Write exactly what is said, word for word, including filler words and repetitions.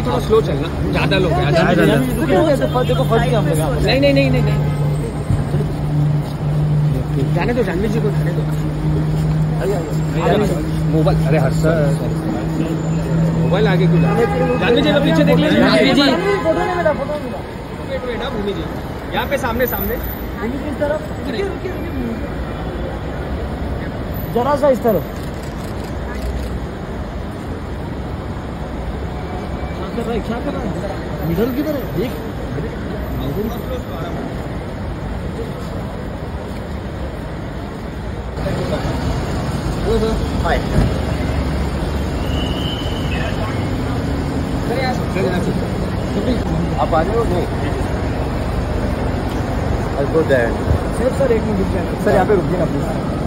थोड़ा स्लो चलना, ज्यादा लोग हैं। नहीं नहीं नहीं नहीं नहीं जाने दो, जानवी जी को जाने दो। मोबाइल, अरे हर सर मोबाइल आगे क्यों? जानवी जी को पीछे देख लीजिए। जानवी जी भूमि जी यहाँ पे सामने सामने इस तरफ, जरा सा इस तरफ कर रहा है। क्या कर रहा है? मिडल किधर है? देख हाय आप आ रहे हो? नहीं सर, एक मिनट रुक जाए सर, यहाँ पे रुकिए ना प्लीज।